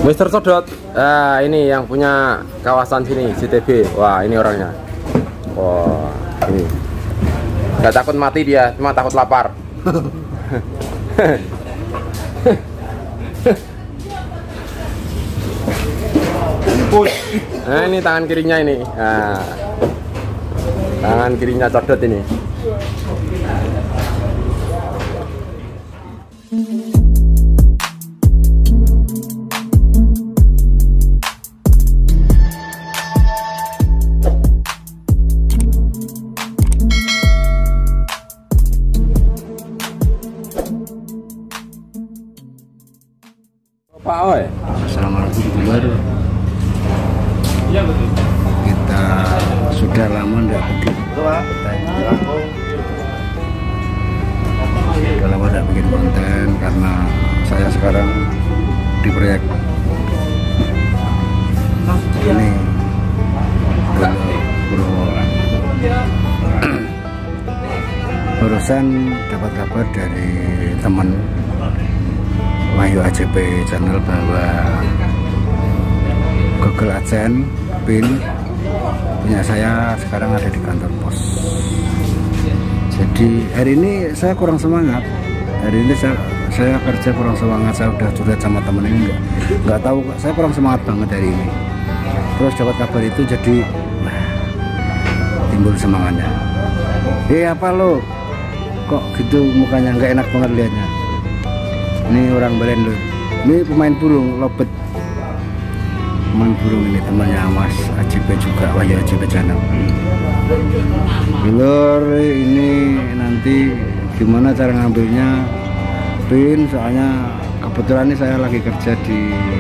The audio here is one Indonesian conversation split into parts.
Mister Sodot, ini yang punya kawasan sini, CTB. Wah, ini orangnya. Wah, ini nggak takut mati dia, cuma takut lapar. Nah, ini tangan kirinya ini. Nah, tangan kirinya Sodot ini. Pak Oi. Assalamualaikum warahmatullahi. Kita sudah lama tidak bikin. Sudah lama tidak bikin konten karena saya sekarang di proyek ini barusan dapat kabar dari teman Wahyu AJP channel bahwa Google AdSense PIN punya saya sekarang ada di kantor pos. Jadi hari ini saya kurang semangat. Hari ini saya kerja kurang semangat. Saya udah curhat sama temen ini nggak tahu. Saya kurang semangat banget hari ini. Terus dapat kabar itu jadi timbul semangatnya. Apa lo? Kok gitu mukanya nggak enak banget liatnya. Ini orang Balen loh. Ini pemain burung lobet. Pemain burung ini temannya Mas AJP juga, Wahyu AJP channel. Lur, ini nanti gimana cara ngambilnya PIN, soalnya kebetulan ini saya lagi kerja di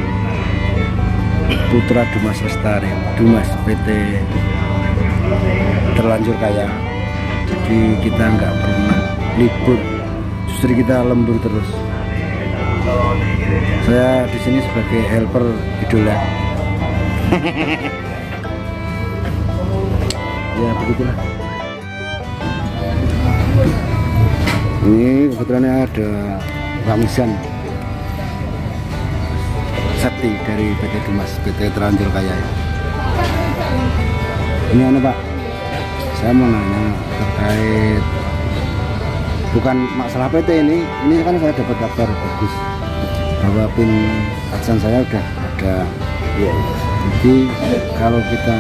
Putra Dumas Lestari, Dumas PT Terlanjur Kaya. Jadi kita nggak pernah libur, justru kita lembur terus. Saya di sini sebagai helper idola. Ya begitulah. Ini kebetulan ada Ramisan Sakti dari PT Dumas, PT Terlanjur Kaya. Ini Pak, saya mau nanya terkait bukan masalah PT ini kan saya dapat kabar bagus bahwa PIN AdSense saya udah ada ya. Jadi kalau kita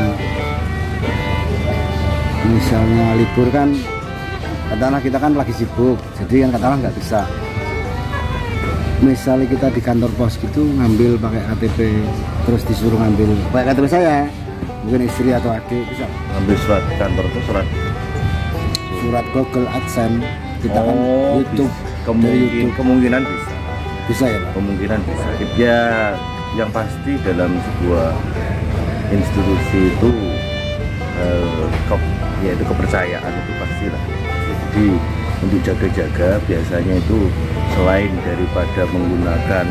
misalnya libur kan katakanlah kita kan lagi sibuk, jadi kan katakanlah nggak bisa. Misalnya kita di kantor pos gitu ngambil pakai KTP terus disuruh ngambil pakai KTP saya, mungkin istri atau adik bisa ngambil surat kantor itu surat Google AdSense kita kan YouTube kemungkinan bisa ya Pak? Kemungkinan bisa ya, yang pasti dalam sebuah institusi itu yaitu kepercayaan itu pastilah. Jadi untuk jaga-jaga biasanya itu selain daripada menggunakan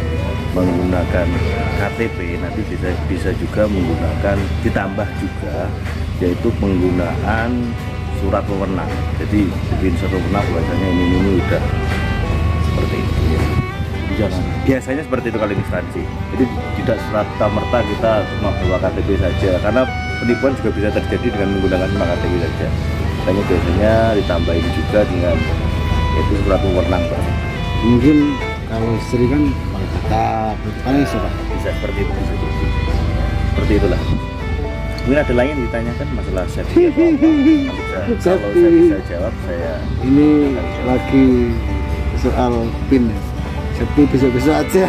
KTP, nanti bisa juga menggunakan, ditambah juga yaitu penggunaan surat wewenang. Jadi bikin surat wewenang bahasanya ini udah seperti itu ya. Biasanya seperti itu kalau instansi. Jadi tidak serta-merta kita cuma bawa KTP saja, karena penipuan juga bisa terjadi dengan menggunakan cuma KTP saja. Makanya biasanya ditambahin juga dengan itu surat wewenang. Mungkin kalau istri kan pakai kata paling bisa seperti itu. Seperti itulah. Mungkin ada lain yang ditanyakan masalah safety atau apa? Kalau saya bisa jawab, saya ini lagi soal PIN. Safety besok-besok aja.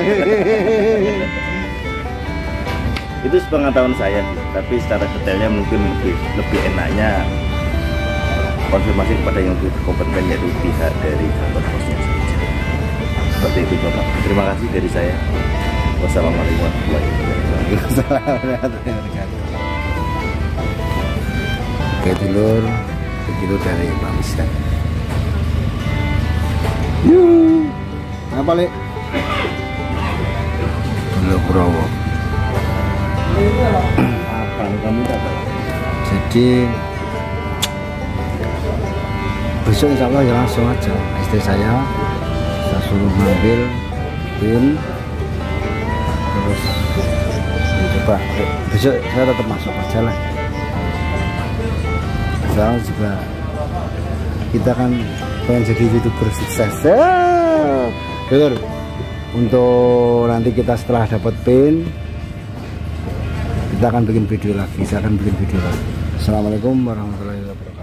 Itu sepengetahuan saya, tapi secara detailnya mungkin lebih enaknya konfirmasi kepada yang lebih berkompeten, yaitu pihak dari kantor posnya saja. Seperti itu Bapak. Terima kasih dari saya. Wassalamualaikum warahmatullahi wabarakatuh. Oke dulur, begitu dari Pak Misdan. Apa Lek? Dulu Kurowo. Apa kamu dapat? Jadi besok insya Allah ya langsung aja istri saya suruh ngambil PIN Coba besok saya tetap masuk kerja lah. Soalnya juga kita kan pengen jadi YouTuber sukses. Betul. Untuk nanti kita setelah dapat pin, kita akan bikin video lagi. Saya akan bikin video lagi. Assalamualaikum warahmatullahi wabarakatuh.